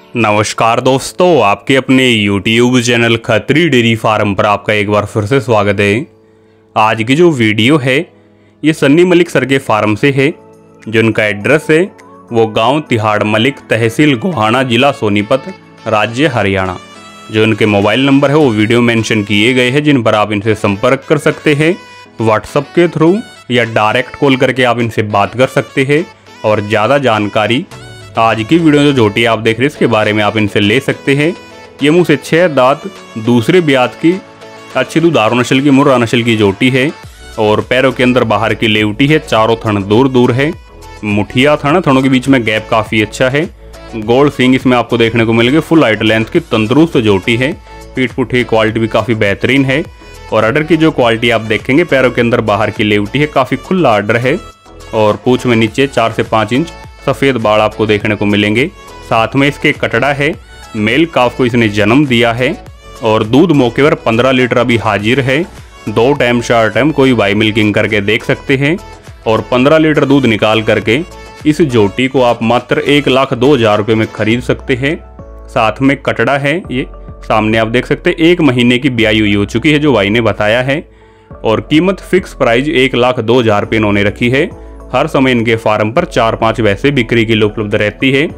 नमस्कार दोस्तों, आपके अपने YouTube channel Khatri dairy farm पर आपका एक बार फिर से स्वागत है। आज की जो वीडियो है ये सन्नी मलिक सर के फार्म से है। जो उनका एड्रेस है वो गांव तिहाड़ मलिक, तहसील गोहाना, जिला सोनीपत, राज्य हरियाणा। जो उनके मोबाइल नंबर है वो वीडियो मेंशन किए गए हैं, जिन पर आप इनसे संपर्क कर सकते हैं व्हाट्सएप के थ्रू या डायरेक्ट कॉल करके आप इनसे बात कर सकते हैं। और ज़्यादा जानकारी आज की वीडियो जो झोटी आप देख रहे हैं इसके बारे में आप इनसे ले सकते हैं। ये मुंह से 6 दांत, दूसरे ब्यात की अच्छी दुधारू नस्ल की, मुर्रा नस्ल की झोटी है। और पैरों के अंदर बाहर की लेवटी है, चारों थन दूर दूर है, मुठिया थन, थनों के बीच में गैप काफ़ी अच्छा है। गोल्ड सींग इसमें आपको देखने को मिलेंगे। फुल हाइट लेंथ की तंदुरुस्त झोटी है। पीठ पुठी क्वालिटी भी काफ़ी बेहतरीन है। और अडर की जो क्वालिटी आप देखेंगे, पैरों के अंदर बाहर की लेवटी है, काफ़ी खुला अडर है। और पूंछ में नीचे 4 से 5 इंच सफ़ेद बाल आपको देखने को मिलेंगे। साथ में इसके कटड़ा है। मेल काफ को इसने जन्म दिया है। और दूध मौके पर 15 लीटर अभी हाजिर है। 2 टाइम 4 टाइम कोई भाई मिल्किंग करके देख सकते हैं। और 15 लीटर दूध निकाल करके इस जोटी को आप मात्र 1,02,000 रुपये में खरीद सकते हैं। साथ में कटड़ा है, ये सामने आप देख सकते हैं। 1 महीने की ब्याई हुई हो चुकी है जो भाई ने बताया है। और कीमत फिक्स प्राइस 1,02,000 रुपये इन्होंने रखी है। हर समय इनके फार्म पर 4-5 वैसे बिक्री के लिए उपलब्ध रहती है।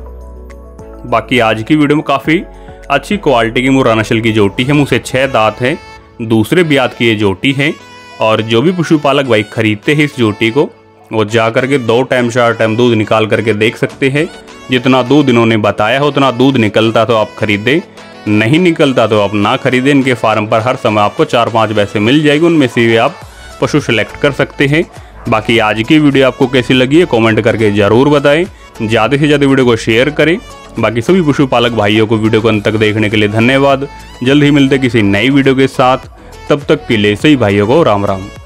बाकी आज की वीडियो में काफ़ी अच्छी क्वालिटी की मुर्रा नस्ल की जोटी है। मुँह से 6 दांत है, दूसरे ब्यात की ये जोटी है। और जो भी पशुपालक भाई खरीदते हैं इस जोटी को, वो जा करके 2 टाइम 4 टाइम दूध निकाल करके देख सकते हैं। जितना दूध इन्होंने बताया है उतना दूध निकलता तो आप खरीदें, नहीं निकलता तो आप ना खरीदें। इनके फार्म पर हर समय आपको 4-5 वैसे मिल जाएगी, उनमें से भी आप पशु सेलेक्ट कर सकते हैं। बाकी आज की वीडियो आपको कैसी लगी है कमेंट करके ज़रूर बताएं। ज़्यादा से ज़्यादा वीडियो को शेयर करें। बाकी सभी पशुपालक भाइयों को वीडियो को अंत तक देखने के लिए धन्यवाद। जल्द ही मिलते किसी नई वीडियो के साथ, तब तक के लिए सही भाइयों को राम राम।